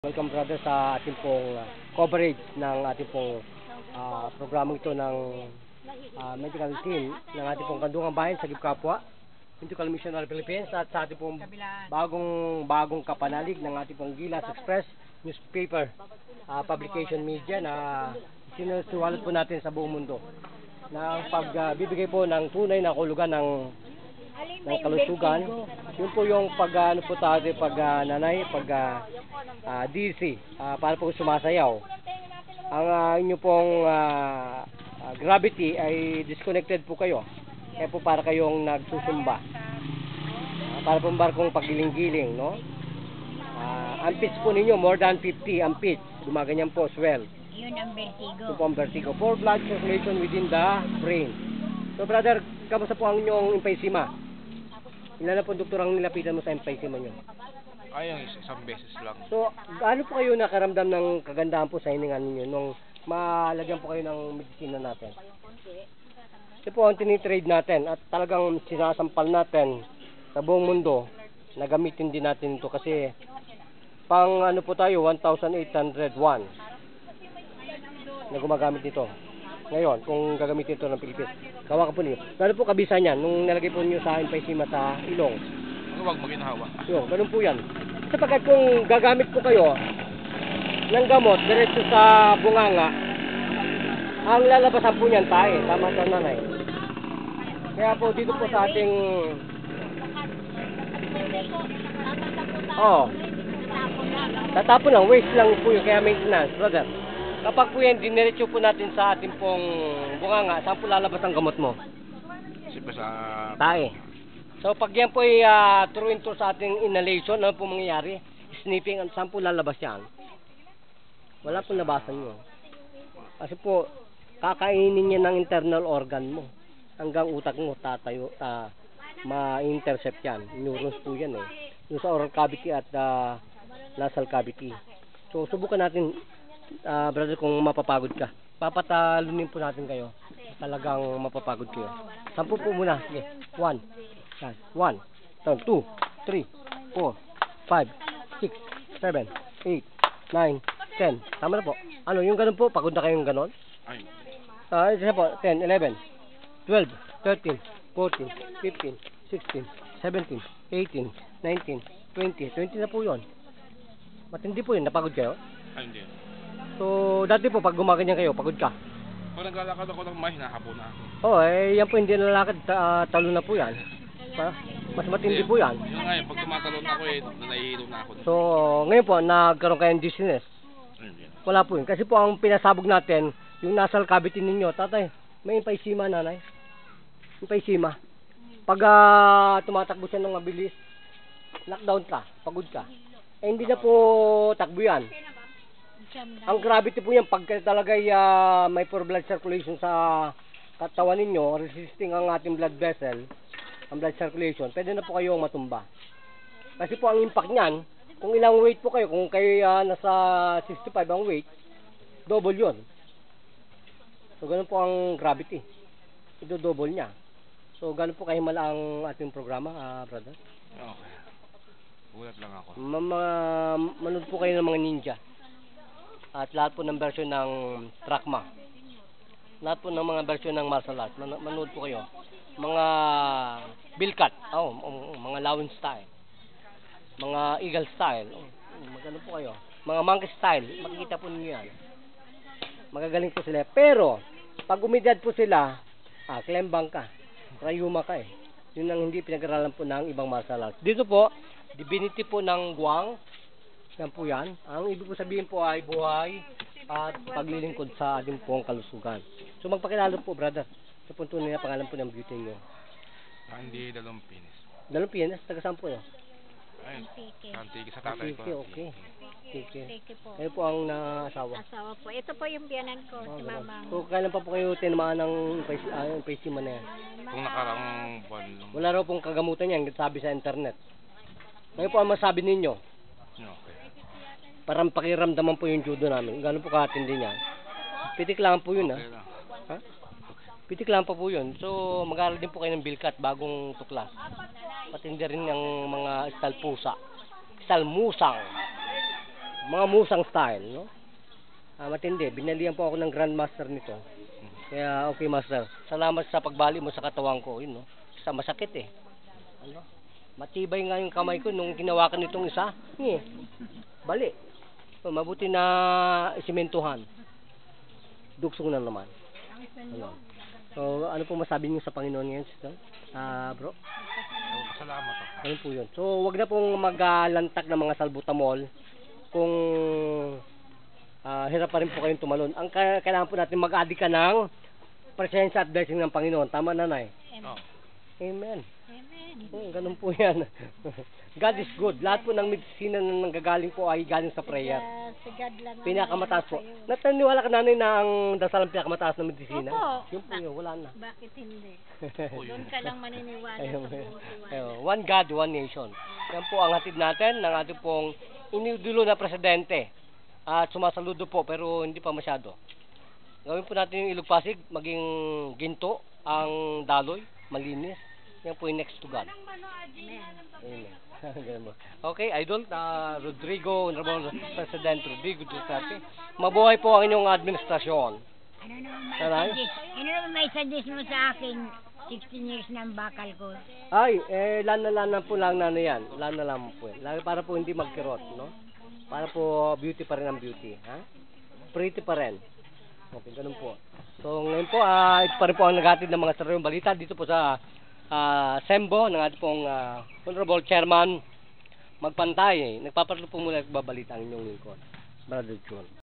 Welcome brother sa ating pong coverage ng ating pong programang ito ng medical team ng ating pong Kandungang Bayan sa Gipkapwa, Medical Missionary Philippines, at sa ating pong bagong kapanalig ng ating pong Gilas Express newspaper publication media na sinusuwalat po natin sa buong mundo na pagbibigay po ng tunay na kahulugan ng kalusugan. Yun po yung nanay, DC, para po sumasayaw. Ang inyo pong gravity ay disconnected po kayo. Kaya po para kayong nagsusumba. Para po barkong paggiling-giling, no? Ang pitch po ninyo, more than 50 ang pitch. Gumaganyan po, swell. Yun ang vertigo. Ito po ang vertigo. For blood circulation within the brain. So brother, kamusta po ang inyong emphysema? Ilan na po doktor ang nilapitan mo sa emphysema nyo? Ay, isang beses lang. So, gaano po kayo nakaramdam ng kagandahan po sa hininga ninyo nung malagyan po kayo ng medisina natin? Ito po ang tinitrade natin at talagang sinasampal natin sa buong mundo na gamitin din natin ito kasi pang ano po tayo, 1,801 na gumagamit nito. Ngayon, kung gagamitin ito ng Pilipinas, gawa ka po niyo. Gano'n po kabisa niyan nung nalagay po niyo sa emphysema sa ilong? Huwag maginahawa. So, ganun po yan. Sapagkat kung gagamit po kayo ng gamot diretso sa bunganga, ang lalabasan po niyan tayo, tama sa nanay. Kaya po dito po sa ating tatapon lang, waste lang po yun, kaya maintenance, brother. Kapag po yan, diniretso po natin sa ating pong bunganga, saan po lalabas ang gamot mo? Siyempre sa... Tae. So pag yan po ay through into sa ating inhalation, ano po mangyayari? Sniffing, saan po lalabas yan? Wala pong labasan nyo. Kasi po, kakainin niya ng internal organ mo. Hanggang utak mo, tatayo, ma-intercept yan. Neurons po yan eh. Yung sa oral cavity at nasal cavity. So subukan natin, brother, kung mapapagod ka. Papatalunin po natin kayo. Talagang mapapagod kayo. 10 po muna. Sige. 1, 2, 3, 4, 5, 6, 7, 8, 9, 10. Tama na po. Ano, yung ganun po, pagod na kayong ganon? Ay. Isa po, 10, 11, 12, 13, 14, 15, 16, 17, 18, 19, 20. 20 na po yun. Matindi po yun. Napagod kayo? Ay, hindi. So, dati po, pag gumaganyan kayo, pagod ka? Pag naglalakad ako ng may, hinahabo na ako. Oo, yan po hindi nalalakad, talo na po yan. Mas matindi po yan. Yun nga yun, pag tumatalon ako nahihilo na ako. So, ngayon po, nagkaroon kayo ng dizziness. Hindi. Wala po yun. Kasi po, ang pinasabog natin, yung nasal cavity ninyo, tatay, may emphysema, nanay. Emphysema. Pag tumatakbo siya ng mabilis, knockdown ka, pagod ka. Hindi na po takbo yan. Ang gravity po yan, pag talaga may poor blood circulation sa katawan ninyo, resisting ang ating blood vessel, ang blood circulation, pwede na po kayong matumba. Kasi po ang impact niyan, kung ilang weight po kayo, kung kayo nasa 65 ang weight, double yun. So ganun po ang gravity. Ito double niya. So ganun po kahimala ang ating programa, brother. Okay. Ulat lang ako. Manood po kayo ng mga ninja. At lahat po ng version ng Trackma. Lahat po ng mga version ng martial arts. Manood po kayo. Mga Billcat. Mga Lawin style. Mga Eagle style. Magano po kayo. Mga Monkey style. Makikita po niyo yan. Magagaling po sila. Pero, pag umidad po sila, klembang ka. Rayuma ka eh. Yun ang hindi pinag-aralan po ng ibang martial arts. Dito po, divinity po ng Guang. Yan po yan. Ang ibig po sabihin po ay buhay at paglilingkod sa ating pong kalusugan. So magpakilala po, brother. Sa punto nila, pangalan po ng beauty nyo. Hindi dalawang pinis. Dalawang pinis? Taga saan po yun? Ay, Santigi sa tatay ko. Okay. Tiki po. Kayo po ang naasawa. Asawa po. Ito po yung biyanan ko, si Mamang. So kailan pa po kayo tinamaan ng emphysema na yan? Kung nakarang buwan lang. Wala raw pong kagamutan yan, sabi sa internet. Ngayon po ang masabi ninyo. Okay. Parang pakiramdaman po yung judo namin. Gano'n po katindi niya. Pitik lang po yun, Okay lang. ha? Pitik lang pa po yun. So, mag-aaral din po kayo ng Billcat, bagong tuklas. Patindi rin ng mga style pusa. Style musang. mga musang style, no? Matindi. Binalihan po ako ng Grandmaster nito. Kaya, okay, Master. Salamat sa pagbali mo sa katawan ko. Yun, no? Sa masakit, eh. Ano? Matibay nga yung kamay ko nung ginawakan nitong isa. Bali. So, mabuti na isimentuhan. Duksong na naman. Ano? So, ano po masabi niyo sa Panginoon ngayon, sister? Bro? Salamat ako. Ano po yun? So, wag na pong maglantak ng mga salbutamol kung hirap pa rin po kayong tumalon. Ang kailangan po natin mag-adi ka ng presensya at blessing ng Panginoon. Tama, nanay? Oh. Amen. Amen. Ganun po yan. God is good. Lahat po ng medisina na nanggagaling po ay galing sa prayer. Si God lang ang Pinakamataas po. sa'yo. Nataniwala ka, nanay, na ang dasal ang pinakamataas na medisina? Opo. Yun po yun. Wala na. Bakit hindi? Doon ka lang maniniwala Ayun. sa buong tiwala. Ayun. One God, one nation. Yan po ang hatid natin ng ating pong inidulo na presidente. At sumasaludo po pero hindi pa masyado. Gawin po natin yung Ilog Pasig maging ginto ang daloy, malinis. Yan po yung next to God. Amen. Ganun po. Okay, Idol, Rodrigo, Honorable President Rodrigo Duterte. Mabuhay po ang inyong administrasyon. Taray? Ano naman may suggest mo sa akin? 16 years ng bakal ko. Ay, lana po lang na yan. Lana lang po yan. Para po hindi magkirot, no? Para po beauty pa rin ang beauty, ha? Pretty pa rin. Okay, ganun po. So, ngayon po, ito pa rin po ang naghatid ng mga sariwang balita dito po sa Sembo ng ating pong Honorable Chairman Magpantay. Nagpapatuloy po muna nagbabalita ang inyong lingkod, Brother John.